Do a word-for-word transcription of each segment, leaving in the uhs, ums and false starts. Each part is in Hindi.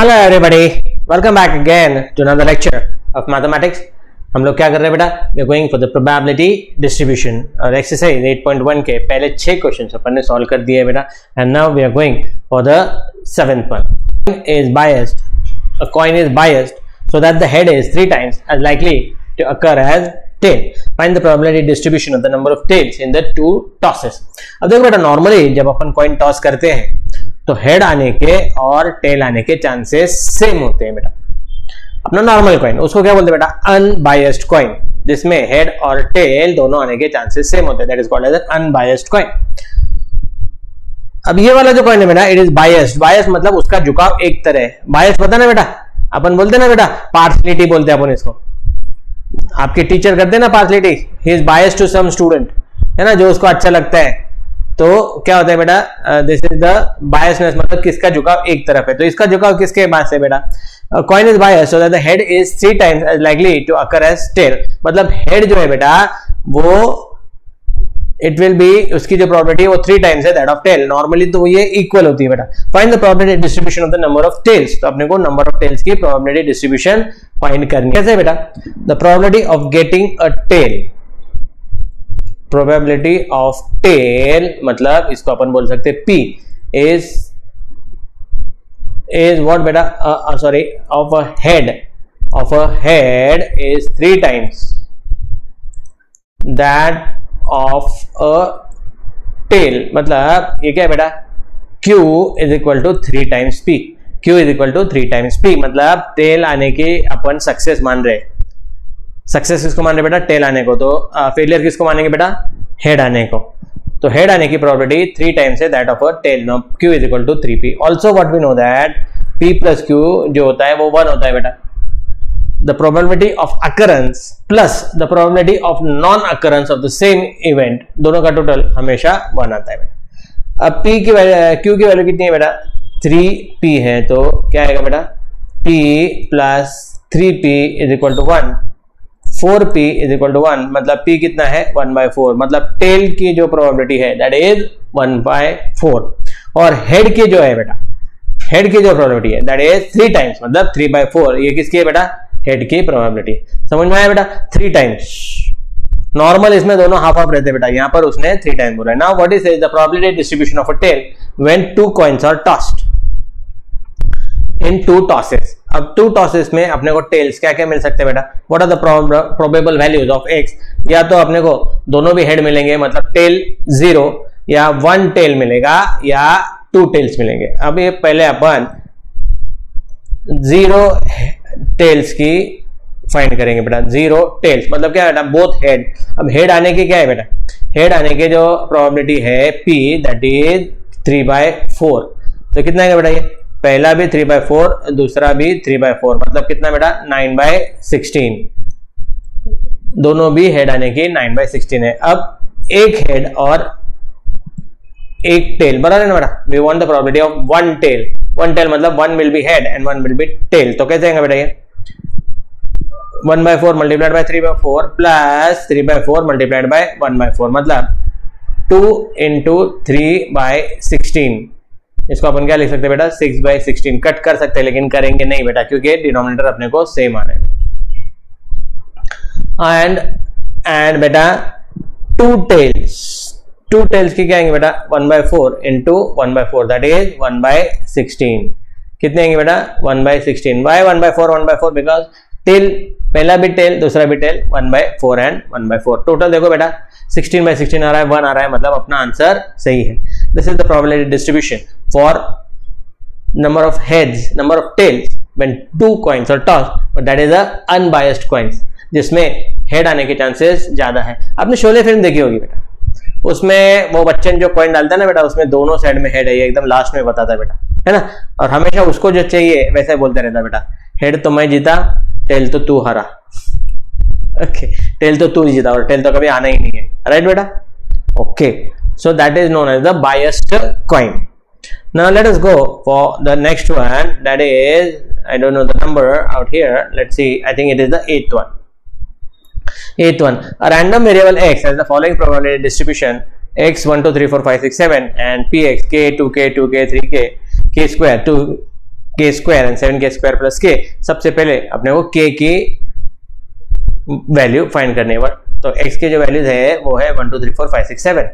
Hello everybody, welcome back again to another lecture of mathematics. हम लोग क्या कर रहे हैं बेटा? We are going for the probability distribution और एक्सरसाइज एट पॉइंट वन के पहले छह क्वेश्चंस अपन ने सॉल्व कर दिए बेटा। And now we are going for the seventh one. Is biased, a coin is biased so that the head is three times as likely to occur as tail. Find the probability distribution of the number of tails in the two tosses. अब देखो बेटा, नॉर्मली जब अपन कॉइन टॉस करते हैं तो हेड आने के और टेल आने के चांसेस सेम होते हैं बेटा। अपना नॉर्मल कॉइन, उसको क्या बोलते हैं बेटा? अनबायस्ड कॉइन, जिसमें हेड और टेल दोनों आने के चांसेस सेम होते हैं। That is called as an unbiased coin. अब ये वाला जो कॉइन है बेटा, इट इज बायस्ड। बायस्ड मतलब उसका झुकाव एक तरह है। बायस्ड पता ना बेटा, अपन बोलते ना बेटा, पार्शलिटी बोलते हैं अपन इसको। आपके टीचर करते हैं ना partiality, he is biased to some student, है ना, जो उसको अच्छा लगता है। तो क्या होता है बेटा? दिस इज द बायसनेस, मतलब किसका झुकाव एक तरफ है। तो इसका झुकाव किसके पास है बेटा? Coin is biased so that the head is three times as likely to occur as tail. मतलब हेड जो है बेटा वो इट विल बी, उसकी जो प्रोबेबिलिटी है वो थ्री टाइम्स है दैट ऑफ टेल। नॉर्मली तो ये इक्वल होती है बेटा। Find the probability distribution of the number of tails. तो अपने को नंबर ऑफ टेल्स की प्रोबेबिलिटी डिस्ट्रीब्यूशन फाइंड करनी है। कैसे बेटा? The probability of getting a tail, probability of tail मतलब इसको अपन बोल सकते हैं P इज इज व्हाट बेटा? Sorry, of a head of a head is three times that of a tail. मतलब ये क्या है बेटा? Q is equal to three times P। Q is equal to three times P मतलब टेल आने की अपन सक्सेस मान रहे। सक्सेस किसको मान रहे बेटा? टेल आने को। तो फेलियर uh, किसको मानेंगे बेटा? हेड आने को। तो हेड आने की प्रोबेबिलिटी थ्री टाइम्स है that of a tail. No Q is equal to three P। Also what we know that P plus Q जो होता है वो वन होता है बेटा। The probability of occurrence plus the probability of non-occurrence of the same event, दोनों का टोटल हमेशा वन आता है बेटा। अब P की वैल्यू, Q की वैल्यू कितनी है बेटा? थ्री P है, तो क्या आएगा बेटा? P plus three P is equal to one. Four P is equal to one, मतलब P कितना है? One by four. मतलब टेल की जो प्रोबेबिलिटी है that is one by four. और हेड की जो है बेटा, हेड की जो प्रोबेबिलिटी है दैट इज थ्री टाइम्स, मतलब थ्री बाय फोर। ये किसकी है बेटा? हेड की प्रोबेबिलिटी। समझ में आया बेटा? Three times. नॉर्मल इसमें दोनों हाफ हाफ रहते बेटा, यहां पर उसने थ्री टाइम्स बोला है। Now what is the probability distribution of a tail when two coins are tossed in two tosses. अब टू टॉसेस में अपने को टेल्स क्या क्या मिल सकते हैं बेटा? What are the probable values of x? या तो अपने को दोनों भी हेड मिलेंगे, मतलब टेल जीरो, या वन टेल मिलेगा, या टू टेल्स मिलेंगे। अब ये पहले अपन जीरो टेल्स की फाइंड करेंगे बेटा। जीरो टेल्स मतलब क्या बेटा? Both head. अब हेड आने की क्या है बेटा? हेड आने के जो प्रोबेबिलिटी है P that is three by four. तो कितना है बेटा? ये पहला भी थ्री बाय फोर, दूसरा भी थ्री बाय फोर, मतलब कितना बेटा? Nine by sixteen. दोनों भी हेड आने की नाइन बाय सिक्सटीन है। अब एक हेड और एक टेल बराबर है ना बेटा? We want the probability of one tail. One tail मतलब one will be head and one will be tail. तो कैसे आएगा बेटा? ये one by four multiplied by three by four plus three by four multiplied by one by four, मतलब two into three by sixteen. इसको अपन क्या लिख सकते हैं बेटा? Six by sixteen. कट कर सकते हैं लेकिन करेंगे नहीं बेटा, क्योंकि डिनोमिनेटर अपने को सेम आ रहा है। एंड एंड बेटा टू टेल्स, टू टेल्स की क्या आएंगे बेटा? One by four into one by four that is one by sixteen. कितने आएंगे बेटा? One by sixteen. Why one by four? One by four because tail, पहला भी टेल दूसरा भी tail, one by four and one by four. Total देखो बेटा सिक्सटीन बाय सिक्सटीन आ रहा है, वन आ रहा है, मतलब अपना आंसर सही है। This is the probability distribution for number of heads, number of tails when two coins are tossed, but that is a unbiased coins, जिसमें हेड आने के चांसेस ज्यादा है। आपने शोले फिल्म देखी होगी बेटा, उसमें वो बच्चन जो कॉइन डालता है ना बेटा, उसमें दोनों साइड में हेड है, ये एकदम लास्ट में बताता है बेटा, है ना। और हमेशा उसको जो चाहिए वैसे बोलते रहता बेटा, हेड तो मैं जीता, टेल तो तू हारा। ओके, टेल तो तू जीता और टेल तो कभी आना ही नहीं है, राइट बेटा? Okay, so that is known as the biased coin. Now let us go for the next one, that is, I don't know the number out here, let's see, I think it is the eighth one. Eighth one, a random variable x has the following probability distribution: x one two three four five six seven and px k two k two k three k k square two k square and seven k square plus k, सबसे पहले अपने को के की वैल्यू फाइंड करनी है। तो x के जो वैल्यूज है वो है one two three four five six seven,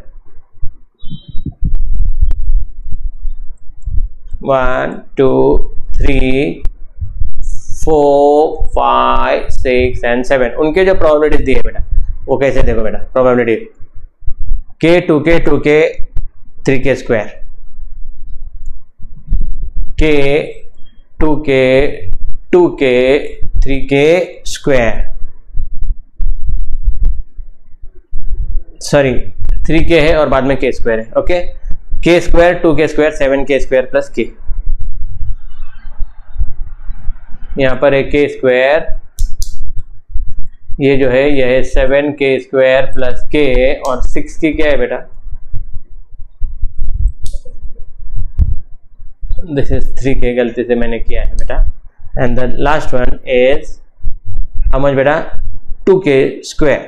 one two three four five six and seven. उनके जो प्रोबेबिलिटी दी है बेटा वो कैसे देखो बेटा, प्रोबेबिलिटी के टू के टू के थ्री के स्क्वायर, के टू के टू के थ्री के स्क्वायर, सॉरी थ्री के है और बाद में के स्क्वायर है, okay, k square two k square seven k square plus k, यहां पर है के स्क्वायर, ये जो है यह है सेवन के स्क्वायर प्लस के, और सिक्स की क्या है बेटा, दिस इज थ्री के, गलती से मैंने किया है बेटा, and the last one is how much बेटा, टू के स्क्वायर।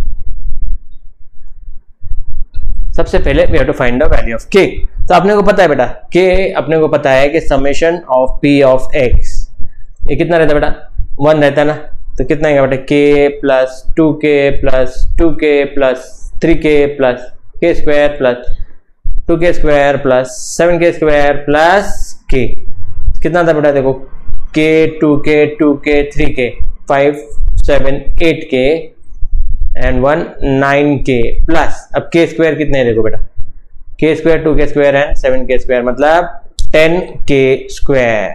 सबसे पहले we have to find the value of k. तो अपने को पता है बेटा के अपने को पता है कि summation of P of x ये कितना रहता है बेटा, वन रहता है ना, तो कितना आएगा बेटा k plus two k plus two k plus three k plus k square plus two k square plus seven k square plus k, कितना था बेटा देखो, के टू के to k three k five seven eight k and one nine k plus, अब के स्क्वायर कितने है देखो बेटा, k square two k square and seven k square मतलब टेन के स्क्वायर,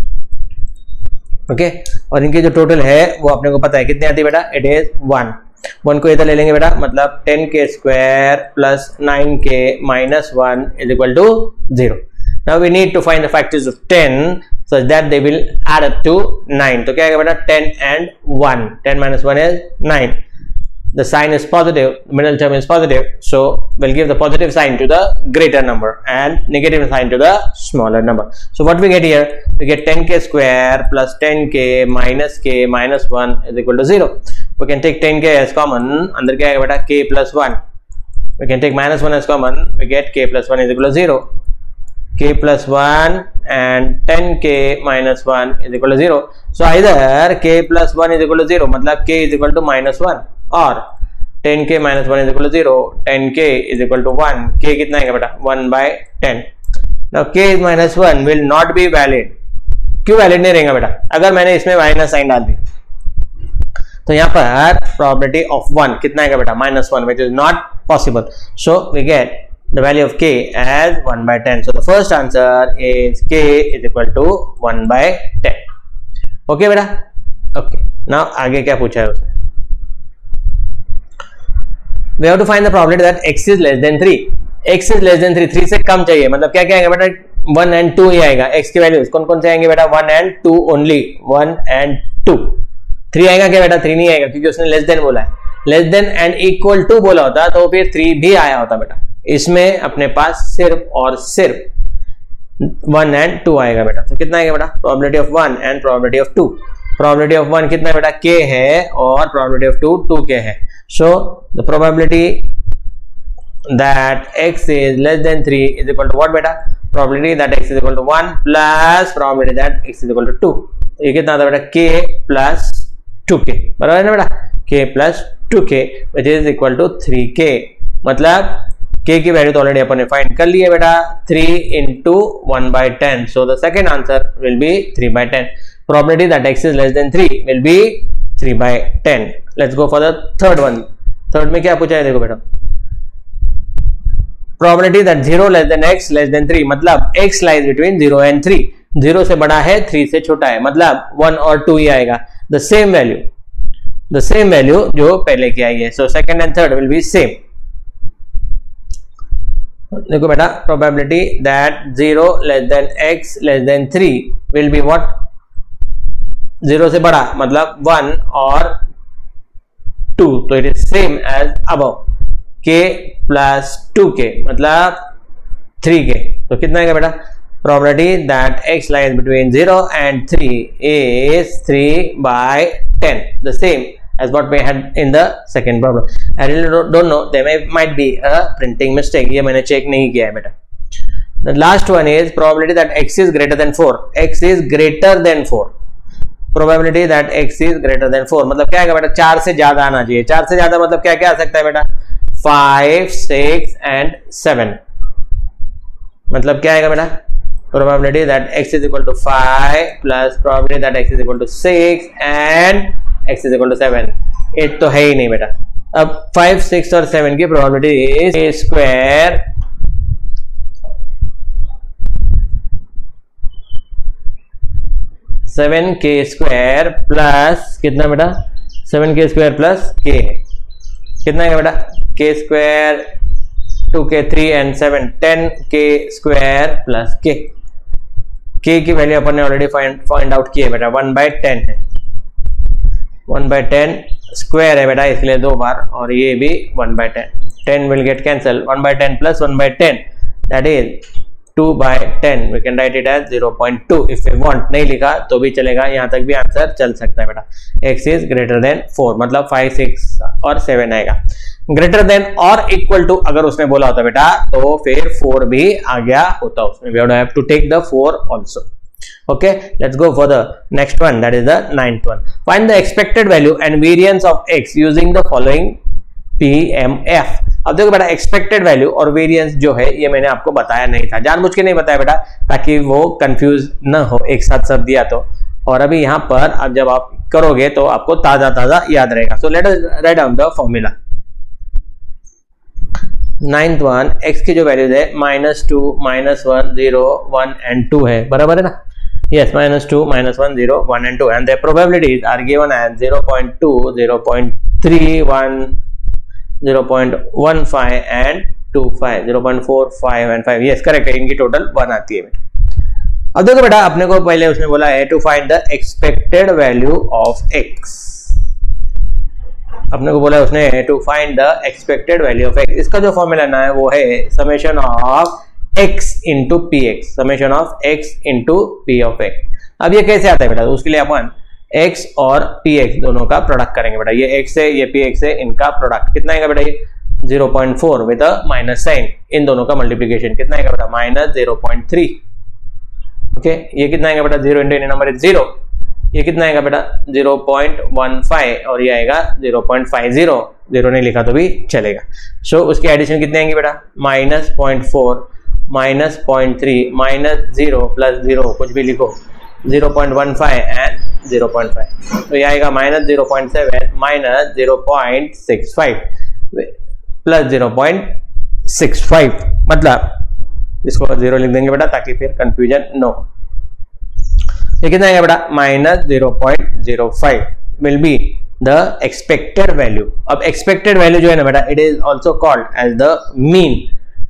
ओके। और इनके जो टोटल है वो अपने को पता है कितने आती है बेटा, इट इज वन, वन को इधर ले लेंगे बेटा, मतलब ten k square plus nine k minus one is equal to zero. Now we need to find the factors of ten such that they will add up to nine, तो क्या आएगा बेटा ten and one, ten minus one is nine, the sign is positive, the middle term is positive, so we'll give the positive sign to the greater number and negative sign to the smaller number. So what we get here, we get ten k square plus ten k minus k minus one is equal to zero. We can take ten k as common, अंदर क्या आएगा बेटा k plus one, we can take minus one as common, we get k plus one is equal to zero, k plus one and ten k minus one is equal to zero. So either k plus one is equal to zero, मतलब k is equal to minus one, और ten k minus one is equal to zero, ten k is equal to one, k कितना आएगा बेटा one by ten. Now k is minus one will not be valid. क्यों वैलिड नहीं रहेगा बेटा, अगर मैंने इसमें माइनस साइन डाल दी तो यहाँ पर प्रोबेबिलिटी ऑफ वन कितना आएगा बेटा minus one, which is not possible. So we get the value of k as one by ten. So the first answer is k is equal to one by ten. Okay बेटा, okay. Now आगे क्या पूछा है उसने, we have to find the probability that x is less than three. x is less than three, three से कम चाहिए, मतलब क्या क्या आएगा बेटा वन एंड टू ही आएगा. x के वैल्यूज कौन कौन से आएंगे बेटा, one and two only, one and two. Three आएगा क्या बेटा, थ्री नहीं आएगा क्योंकि उसने लेस देन बोला है. Less than and equal to बोला होता तो फिर थ्री भी आया होता बेटा. इसमें अपने पास सिर्फ और सिर्फ वन एंड टू आएगा बेटा. तो कितना आएगा बेटा, probability of one and probability of two. Probability of one कितना है बेटा, k है, और probability of to two k है. So the probability that x is less than three is equal to what बेटा, probability that x is equal to one plus probability that x is equal to two. ये कितना आता बेटा, k plus टू के, बराबर है ना बेटा, k plus two k which is equal to three k. मतलब k की वैल्यू तो ऑलरेडी अपन ने फाइंड कर ली है बेटा, three into one by ten. So the second answer will be three by ten. Probability that x is less than three will be three by ten. Let's go for the third one. Third में क्या पूछा है देखो बेटा, probability that zero less than x less than three, मतलब x lies between zero and three. zero से बड़ा है, थ्री से छोटा है, मतलब वन और टू ही आएगा. the same value the same value जो पहले की आई है. so second and third will be same. देखो बेटा, probability that zero less than x less than three will be what, zero से बड़ा मतलब वन और टू, तो it is same as above. k plus two k मतलब थ्री के, तो कितना आएगा बेटा, probability that x lies between zero and three is three by ten, the same as what we had in the second problem. I really don't know, there may might be a printing mistake, ये मैंने चेक नहीं किया है बेटा. The last one is probability that x is greater than four. X is greater than four. Probability that x is greater than four. मतलब क्या है बेटा, चार से ज्यादा आना चाहिए. चार से ज्यादा मतलब क्या क्या आ सकता है बेटा, फाइव, सिक्स एंड सेवन. मतलब क्या आएगा बेटा, probability that x is equal to five plus probability that x is equal to six and x is equal to seven. Eight तो है ही नहीं बेटा. अब फाइव, सिक्स और सेवन की probability is a square seven k square plus कितना बेटा, सेवन के स्क्वायर प्लस के है. कितना है बेटा, k square, two k, three and seven, ten k square plus k. K की वैल्यू अपन ने ऑलरेडी फाइंड फाइंड आउट की है बेटा, वन बाय टेन है. वन बाय टेन स्क्वायर है बेटा, इसलिए दो बार, और ये भी one by ten. Ten will get cancel. One by ten plus one by ten that is two by ten. we can write it as zero point two if we want. नहीं लिखा तो भी चलेगा, यहां तक भी आंसर चल सकता है बेटा. x is greater than four मतलब फाइव, सिक्स और सेवन आएगा. ग्रेटर देन और इक्वल टू अगर उसने बोला होता बेटा तो फिर फोर भी आ गया होता उसमें. we have to take the four also. okay, let's go for the next one, that is the ninth one. Find the expected value and variance of x using the following P M F. अब देखो बेटा, एक्सपेक्टेड वैल्यू और वेरिएंस जो है ये मैंने आपको बताया नहीं था, जानबूझ के नहीं बताया बेटा, ताकि वो कंफ्यूज न हो, एक साथ सब दिया तो. और अभी यहाँ पर अब जब आप करोगे तो आपको ताजा ताजा याद रहेगा. So let us write down the formula. Ninth one, x की जो वैल्यूज है minus two, minus one, zero, one and two है, बराबर है ना. Yes, minus two, minus one, zero, one and two, and the probabilities are given as zero point two, zero point three, one, zero point one five and two five, zero point four, five and five. Yes correct है, इनकी टोटल वन आती है बेटा. अब देखो बेटा, अपने को पहले उसने बोला है to find the expected value of x. अपने को बोला है उसने to find the expected value of x. इसका जो फॉर्मूला ना है वो है summation of x into p x. Summation of x into P of x. अब ये कैसे आता है बेटा, तो उसके लिए अपन x और px दोनों का प्रोडक्ट करेंगे बेटा. ये x है, ये px है, इनका प्रोडक्ट कितना आएगा बेटा, ये zero point four with a minus sign. इन दोनों का मल्टीप्लिकेशन कितना आएगा बेटा, minus zero point three. Okay, ये कितना आएगा बेटा, zero into number is zero. ये कितना आएगा बेटा, जीरो पॉइंट वन फाइव, और ये आएगा zero point five zero. Zero नहीं लिखा तो भी चलेगा. सो so, उसकी एडिशन कितने आएंगे बेटा, minus point four, minus point three, minus zero plus zero, कुछ भी लिखो, zero point one five and zero point five. तो ये आएगा minus zero point seven, minus zero point six five plus zero point six five. मतलब इसको जीरो लिख देंगे बेटा ताकि फिर कंफ्यूजन न हो. ये कितना आएगा बेटा, minus zero point zero five will be the expected value. अब एक्सपेक्टेड वैल्यू जो है ना बेटा, it is also called as the mean.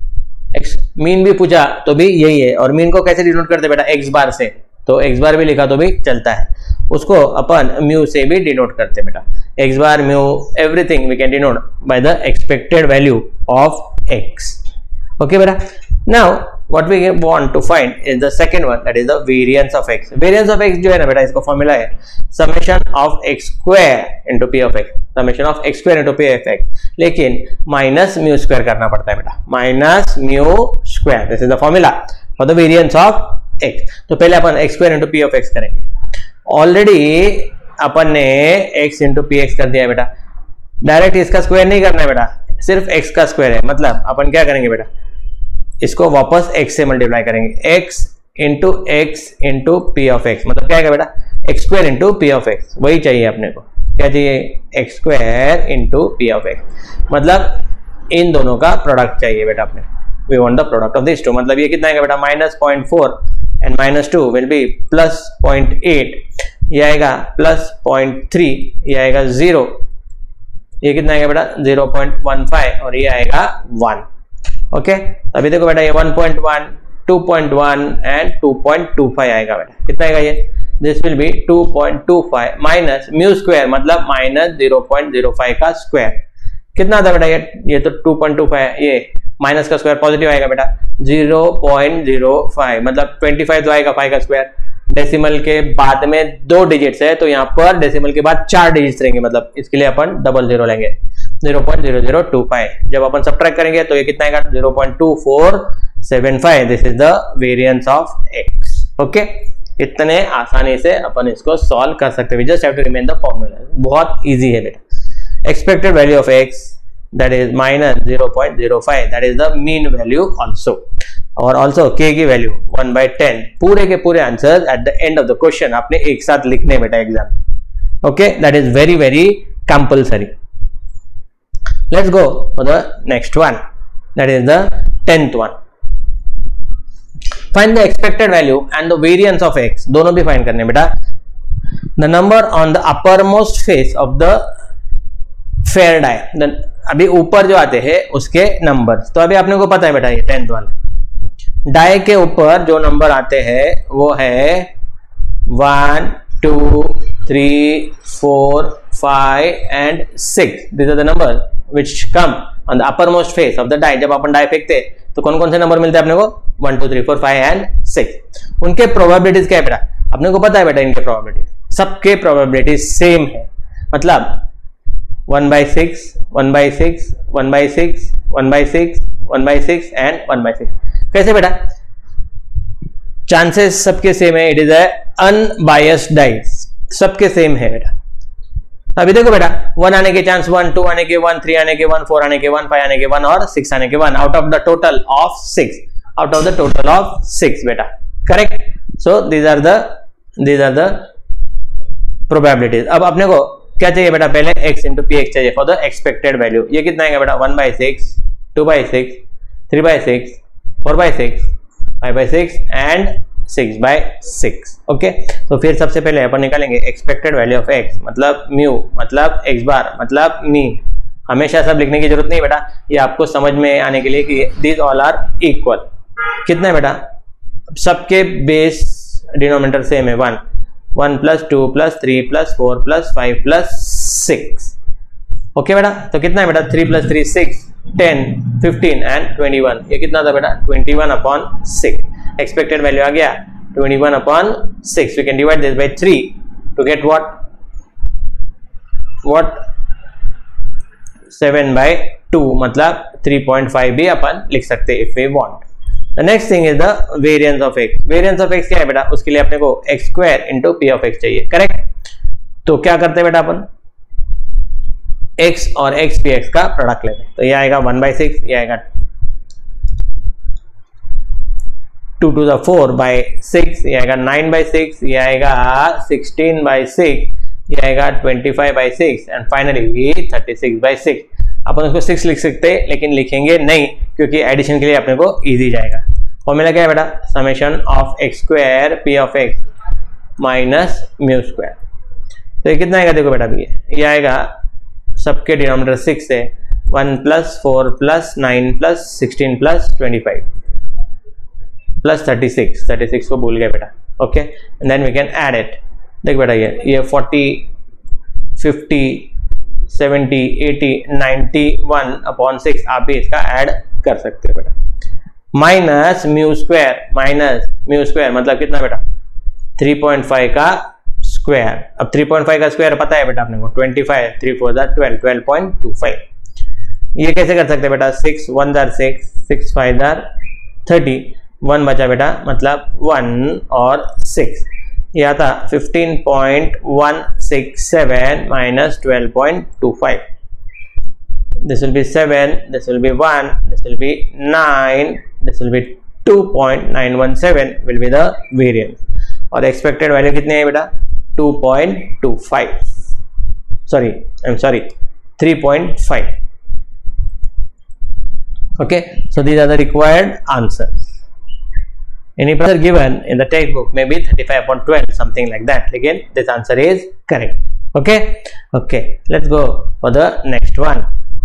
Mean भी पूछा तो भी यही है. और मीन को कैसे डिनोट करते बेटा, एक्स बार से. तो एक्स बार भी लिखा तो भी चलता है. उसको अपन म्यू से भी डिनोट करते बेटा. X bar, mu, everything we can denote by the expected value of x. Okay बेटा, now what we want to find is the second one, that is the variance of x. Variance of x जो है ना बेटा, इसका फॉर्मूला है summation of x square into p of x. Summation of x square into p of x, लेकिन माइनस म्यू स्क्वायर करना पड़ता है बेटा. Minus mu square, this is the formula for the variance of x. तो पहले अपन x square into P of x करेंगे. ऑलरेडी अपन ने x इंटू पी एक्स कर दिया है बेटा. डायरेक्ट इसका स्क्वायर नहीं करना है बेटा, सिर्फ x का स्क्वायर है. मतलब अपन क्या करेंगे बेटा, इसको वापस x से मल्टीप्लाई करेंगे. x into x into P of x, मतलब क्या आएगा बेटा, x square into P of x. वही चाहिए अपने को. क्या चाहिए, x square into P of x. मतलब इन दोनों का प्रोडक्ट चाहिए बेटा अपने. We want the product of this two. मतलब ये कितना आएगा बेटा, minus point four and minus two will be plus point eight. ये आएगा प्लस पॉइंट थ्री, ये आएगा जीरो. ये कितना आएगा बेटा, जीरो पॉइंट वन फाइव, और ये आएगा वन. ओके, अभी देखो बेटा, ये one point one, two point one and two point two five आएगा बेटा. कितना आएगा ये, this will be two point two five minus mu square, मतलब minus zero point zero five का स्क्वायर. कितना आता बेटा ये, ये तो टू पॉइंट टू फाइव, ये माइनस का स्क्वायर पॉजिटिव आएगा बेटा, जीरो पॉइंट जीरो फाइव, मतलब ट्वेंटी फाइव तो आएगा फाइव का स्क्वायर. डेसिमल के बाद में दो डिजिट्स है, तो यहाँ पर डेसिमल के बाद चार डिजिट्स रहेंगे. मतलब इसके लिए अपन डबल जीरो लेंगे, zero point zero zero two five. जब अपन सब्ट्रैक्ट करेंगे तो ये कितना आएगा, zero point two four seven five, this is the variance of x. Okay, इतने आसानी से अपन इसको सॉल्व कर सकते हैं, just have to remain the formula, बहुत इजी है बेटा। Expected value of x that is minus zero point zero five, that is the mean value also, और ऑल्सो के की वैल्यू वन बाई टेन। पूरे के पूरे answer at the end of the question आपने एक साथ लिखने बेटा exam. Okay, that is very very compulsory. Let's go for the next one, that is the tenth one. Find the expected value and the variance of x, दोनों भी फाइंड करने बेटा। The number on the upper most face of the fair die, अभी ऊपर जो आते हैं उसके नंबर, तो अभी आपने को पता है बेटा ये टेंथ वाला, डाई के ऊपर जो नंबर आते हैं वो है one two three four five and six. This are the number which come on the upper most face of the die. जब अपन डाई फेंकते तो कौन कौन से नंबर मिलते हैं अपने को, one two three four five and six. उनके प्रोबेबिलिटीज क्या है बेटा, अपने को पता है बेटा इनके प्रोबेबिलिटी, सबके प्रोबेबिलिटी सेम है, मतलब one by six, one by six, one by six, one by six, one by six and one by six. कैसे बेटा, चांसेस सबके सेम है, इट इज अनबायस्ड डाइस, सबके सेम है बेटा। अभी देखो बेटा, वन आने के चांस वन, टू आने के वन, थ्री आने के वन, फोर आने के वन, फाइव आने के वन और सिक्स आने के one, out of the total of six, out of the total of six बेटा, correct. So these are the these are the probabilities. अब अपने को क्या चाहिए बेटा, पहले x इंटू पी एक्स चाहिए फॉर द एक्सपेक्टेड वैल्यू। ये कितना आएगा बेटा, one by six, two by six, three by six, four by six, five by six and six by six. Okay, तो फिर सबसे पहले अपन निकालेंगे एक्सपेक्टेड वैल्यू ऑफ x, मतलब म्यू, मतलब x बार, मतलब मीन। हमेशा सब लिखने की जरूरत नहीं बेटा, ये आपको समझ में आने के लिए कि दिस ऑल आर इक्वल। कितना है बेटा, सबके बेस डिनोमिनेटर सेम है, one, one plus two plus three plus four plus five plus six. Okay बेटा, तो कितना है बेटा, three plus three six, ten, fifteen and twenty one. ये कितना था बेटा, twenty one upon six. Expected value आ गया twenty one upon six. We can divide this by three to get what what seven by two, मतलब थ्री पॉइंट फाइव भी अपन लिख सकते if we want. The next thing is the variance of x. Variance of x क्या है बेटा, उसके लिए अपने को x square into P of x चाहिए, करेक्ट। तो क्या करते हैं बेटा, अपन x और x पी x का प्रोडक्ट लेते हैं। तो ये आएगा वन बाई सिक्स, ये आएगा two two the four by six, ये आएगा नाइन बाई सिक्स, ये आएगा सिक्सटीन बाई सिक्स, ये आएगा twenty five by six and finally thirty six by six. अपन उसको सिक्स लिख सकते हैं लेकिन लिखेंगे नहीं, क्योंकि एडिशन के लिए अपने को इजी जाएगा। फॉर्मूला क्या है बेटा, summation of x square p of x minus mu square. तो ये कितना आएगा, देखो बेटा अभी ये आएगा, सबके डिनोमिनेटर सिक्स है, one plus four plus nine plus sixteen plus twenty five plus thirty six, thirty six को भूल गए बेटा। Okay, and then we can add it. देख बेटा ये ये forty, fifty, seventy, eighty, ninety one upon six, आप भी इसका ऐड कर सकते हो बेटा। Minus mu square, minus mu square मतलब कितना बेटा, थ्री पॉइंट फाइव का स्क्वायर। अब थ्री पॉइंट फाइव का स्क्वायर पता है बेटा अपने को, ट्वेंटी फाइव, थ्री फोर जार twelve, twelve point two five. ये कैसे कर सकते हैं बेटा, सिक्स वन जार सिक्स, सिक्स फाइव जार थर्टी, वन बचा बेटा, मतलब वन और सिक्स, ये आता fifteen point one six seven minus twelve point two five. This will be seven, this will be one, this will be nine, this will be two point nine one seven will be the variance। और expected value कितने है बेटा, two point two five, sorry I'm sorry three point five। okay, so these are the required answers। Any answer given in the textbook may be thirty-five upon twelve, something like that, again this answer is correct। okay okay let's go for the next one।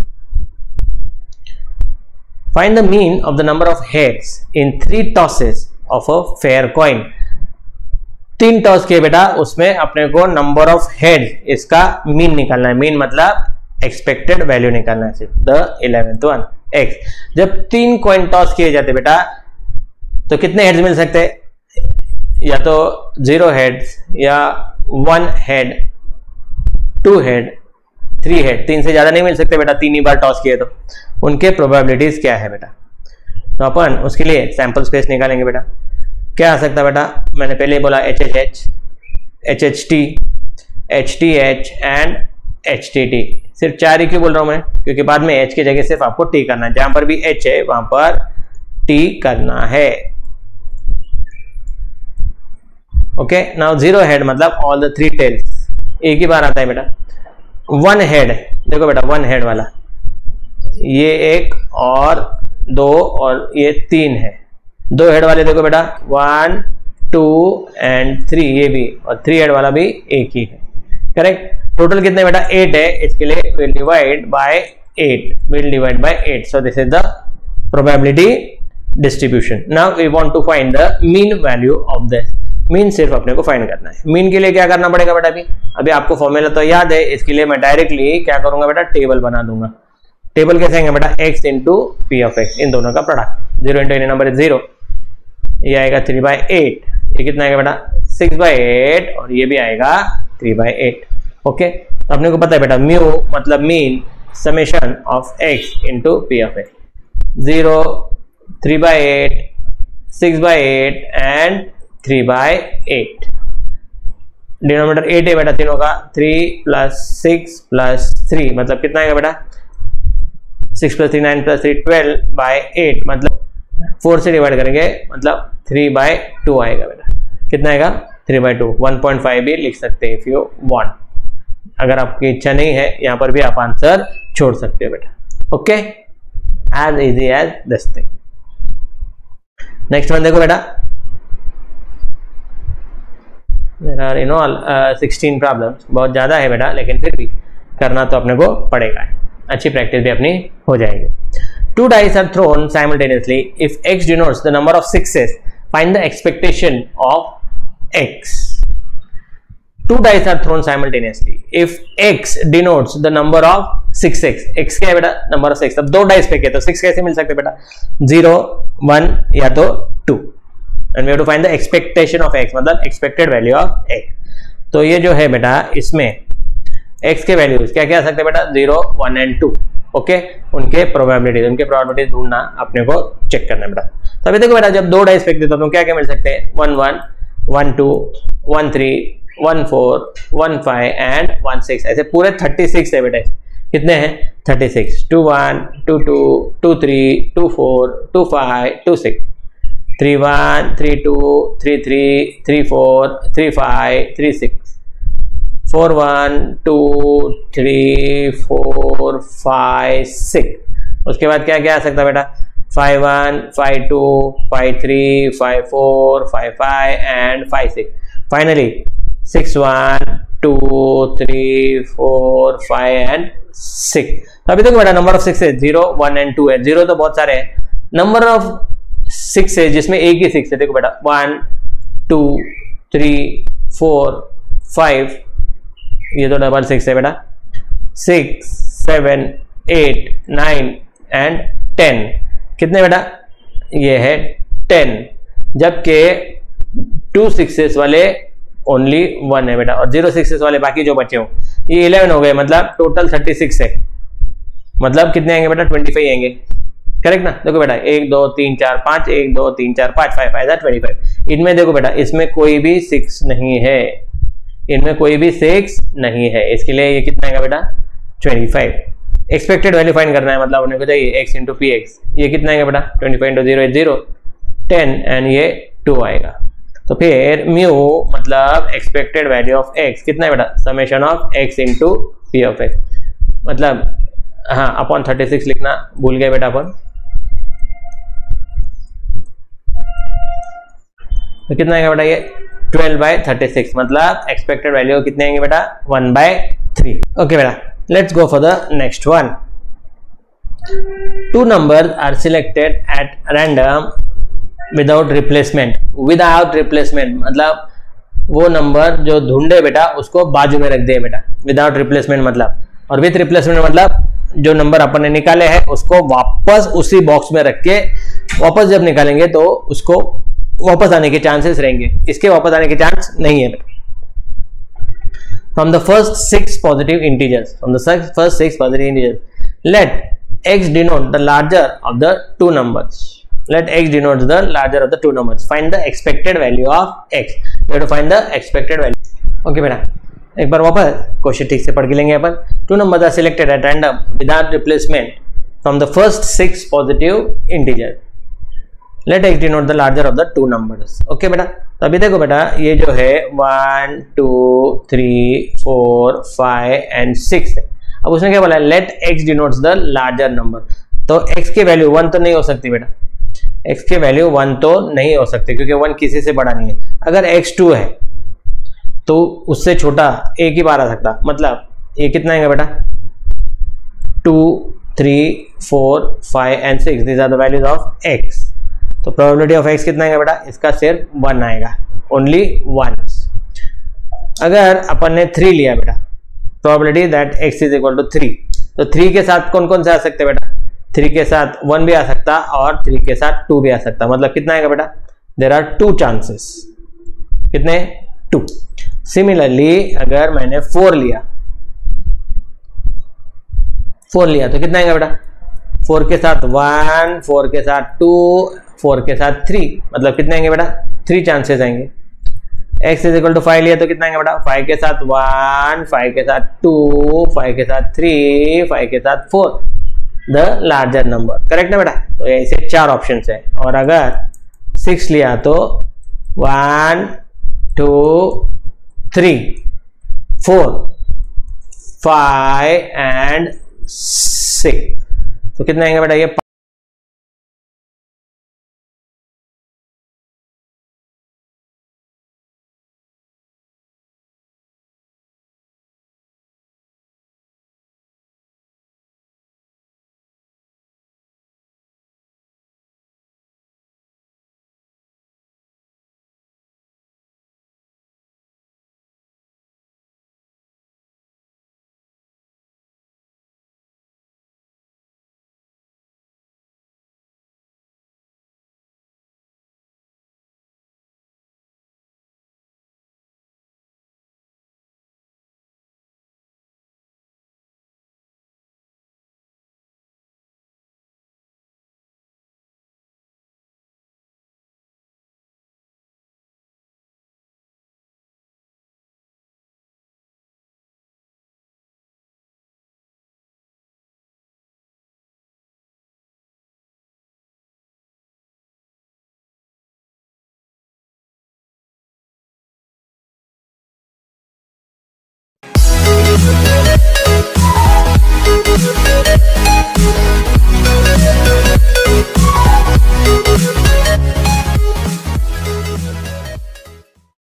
Find the mean of the number of heads in three tosses of a fair coin। तीन टॉस किए बेटा, उसमें अपने को नंबर ऑफ हेड इसका मीन निकालना है। मीन मतलब एक्सपेक्टेड वैल्यू निकालना है, सिर्फ द इलेवेंथ वन एक्स। जब तीन कॉइन टॉस किए जाते बेटा तो कितने हेड्स मिल सकते हैं, या तो जीरो हेड्स या one head, two head, three head. तीन से ज्यादा नहीं मिल सकते बेटा, तीन ही बार टॉस किए तो। उनके प्रोबेबिलिटीज क्या है बेटा, तो अपन उसके लिए सैंपल स्पेस निकालेंगे बेटा। क्या आ सकता है बेटा, मैंने पहले बोला H H H, H H T, H T H and H T T. सिर्फ चार ही क्यों बोल रहा हूं मैं, क्योंकि बाद में एच की जगह सिर्फ आपको टी करना है, जहां पर भी एच है वहां पर टी करना है। ओके, नाउ जीरो हेड मतलब ऑल द थ्री टेल्स एक ही बार आता है बेटा। वन हेड देखो बेटा, वन हेड वाला ये एक और दो और ये तीन है। दो हेड वाले देखो बेटा, वन टू एंड थ्री, ये भी, और थ्री हेड वाला भी एक ही है। करेक्ट। टोटल कितने बेटा, एट है, इसके लिए will divide by eight, will divide by eight. So this is the probability distribution. Now we want to find the mean value of this. Mean सिर्फ अपने को फाइंड करना है। मीन के लिए क्या करना पड़ेगा बेटा, अभी अभी आपको फॉर्मूला तो याद है, इसके लिए मैं डायरेक्टली क्या करूंगा बेटा, टेबल बना दूंगा। टेबल कैसे आएंगे बेटा, x into P of x, इन दोनों का product. Zero into any number is zero, ये आएगा थ्री बाई एट, ये कितना आएगा बेटा, सिक्स बाई एट, और ये भी आएगा थ्री बाई एट। ओके, तो अपने को पता है बेटा म्यू मतलब mean summation of x into P of x. Zero, three by eight, six by eight and three by eight. Denominator eight है बेटा तीनों का, three plus six plus three मतलब कितना आएगा बेटा, six plus three nine plus three twelve by eight, मतलब फोर से डिवाइड करेंगे मतलब थ्री बाई टू आएगा बेटा। कितना आएगा, three by two. One point five भी लिख सकते हैं इफ यू वांट, अगर आपकी इच्छा नहीं है यहां पर भी आप आंसर छोड़ सकते हो बेटा। Okay, as easy as this thing. Next one देखो बेटा, there are you know sixteen problems, बहुत ज्यादा है बेटा, लेकिन फिर भी करना तो अपने को पड़ेगा, अच्छी प्रैक्टिस भी अपनी हो जाएगी। Two dice are thrown simultaneously. If x denotes the number of sixes, find the expectation of x. Two dice are thrown simultaneously. If x denotes the number of six x, x क्या है बेटा, number of six। अब दो dice फेंके तो six कैसे मिल सकते बेटा, zero, one या तो two। And we have to find the expectation of x, मतलब expected value of x। तो ये जो है बेटा, इसमें x के वैल्यूज क्या क्या आ सकते हैं बेटा, zero, one and two. Okay, उनके प्रोबेबिलिटी उनके प्रोबेबिलिटी ढूंढना, अपने को चेक करना बेटा। तो अभी देखो बेटा, जब दो डाइस फेंक देता हूं तो क्या क्या मिल सकते हैं, one one, one two, one three, one four, one five and one six, ऐसे पूरे थर्टी सिक्स है बेटा। कितने हैं, thirty six. Two one, two two, two three, two four, two five, two six, three one, three two, three three, three four, three five, three six, four one, two, three, four, five, six. उसके बाद क्या क्या आ सकता है बेटा, five one, five to, five three, five four, five five and five six. Finally six one, two, three, four, five and six. तो अभी देखो बेटा, नंबर ऑफ सिक्स है जीरो, वन एंड टू है। जीरो तो बहुत सारे हैं, नंबर ऑफ सिक्स है जिसमें एक ही सिक्स है। देखो बेटा, one, two, three, four, five, ये तो डबल सिक्स है बेटा, six, seven, eight, nine and ten. कितने बेटा, ये है टेन, जबकि टू सिक्सेस वाले ओनली वन है बेटा, और जीरो सिक्सेस वाले बाकी जो बचे हो ये इलेवन हो गए, मतलब टोटल थर्टी सिक्स है। मतलब कितने आएंगे बेटा, ट्वेंटी फाइव आएंगे। करेक्ट ना। देखो बेटा, एक दो तीन चार पांच, एक दो तीन चार पांच, फाइव फाइव ट्वेंटी फाइव। इनमें देखो बेटा, इसमें कोई भी सिक्स नहीं है, इनमें कोई भी सिक्स नहीं है, इसके लिए ये कितना आएगा बेटा, twenty five. Expected value find करना है, मतलब अपने को चाहिए x इंटू पी एक्स। ये कितना आएगा बेटा, twenty five into zero is zero, ten and ये टू आएगा। तो फिर म्यू मतलब एक्सपेक्टेड वैल्यू ऑफ x कितना है बेटा, summation of x into P of x. मतलब हाँ, अपॉन थर्टी सिक्स लिखना भूल गए बेटा अपन। तो कितना आएगा बेटा, ये ट्वेल्व बाई थर्टी सिक्स, मतलब एक्सपेक्टेड वैल्यू कितने आएंगे बेटा, वन बाई थ्री। ओके बेटा, let's go for the next one. Two numbers are selected at random without replacement. Without replacement मतलब वो नंबर जो ढूंढे बेटा उसको बाजू में रख दे बेटा, विदाउट रिप्लेसमेंट मतलब। और विथ रिप्लेसमेंट मतलब जो नंबर अपन ने निकाले हैं उसको वापस उसी बॉक्स में रख के वापस जब निकालेंगे तो उसको वापस आने के चांसेस रहेंगे, इसके वापस आने के चांस नहीं है। From the first six positive integers, from the first six positive integers, let x denote the larger of the two numbers. let x denotes the larger of the two numbers. Find the expected value of x. You have to find the expected value. Okay बेटा, एक बार वापस क्वेश्चन ठीक से पढ़ के लेंगे अपन. Two numbers are selected at random without replacement from the first six positive integer. Let x denote the larger of the two numbers. Okay बेटा, तो अभी देखो बेटा, ये जो है one two three four five and six है. अब उसने क्या बोला, let x denotes the larger number. तो x की वैल्यू वन तो नहीं हो सकती बेटा, x की वैल्यू वन तो नहीं हो सकती क्योंकि वन किसी से बड़ा नहीं है. अगर x टू है तो उससे छोटा एक ही बार आ सकता. मतलब ये कितना आएगा बेटा, two three four five and six, these are the values of x. तो प्रोबेबिलिटी ऑफ x कितना आएगा बेटा, इसका सिर्फ वन आएगा, ओनली वंस. अगर अपन ने थ्री लिया बेटा, probability that x is equal to three. तो थ्री के साथ कौन कौन से आ सकते हैं बेटा, थ्री के साथ वन भी आ सकता और थ्री के साथ टू भी आ सकता. मतलब कितना आएगा बेटा, देर आर टू चांसेस. कितने, टू. सिमिलरली अगर मैंने फोर लिया, फोर लिया तो कितना आएगा बेटा, फोर के साथ वन, फोर के साथ टू, फोर के साथ थ्री, मतलब कितने आएंगे बेटा, थ्री चांसेस आएंगे. x is equal to five लिया तो कितना आएगा बेटा, फाइव के साथ वन, फाइव के साथ टू, फाइव के साथ थ्री, फाइव के साथ four, the larger number. Correct ना बेटा. तो ऐसे चार ऑप्शन है. और अगर सिक्स लिया तो one two three four five and six, तो कितना आएंगे बेटा, ये